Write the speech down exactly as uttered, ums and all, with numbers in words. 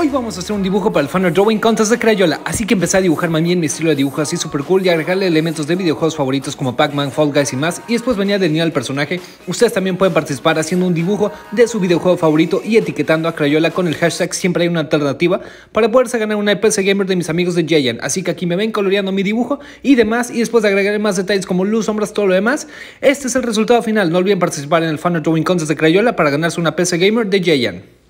Hoy vamos a hacer un dibujo para el Fan Art Drawing Contest de Crayola, así que empecé a dibujar bien mi estilo de dibujo así super cool y agregarle elementos de videojuegos favoritos como Pac-Man, Fall Guys y más, y después venía del nivel al personaje. Ustedes también pueden participar haciendo un dibujo de su videojuego favorito y etiquetando a Crayola con el hashtag siempre hay una alternativa para poderse ganar una P C Gamer de mis amigos de Giant. Así que aquí me ven coloreando mi dibujo y demás, y después de agregarle más detalles como luz, sombras, todo lo demás, este es el resultado final. No olviden participar en el Fan Art Drawing Contest de Crayola para ganarse una P C Gamer de Giant.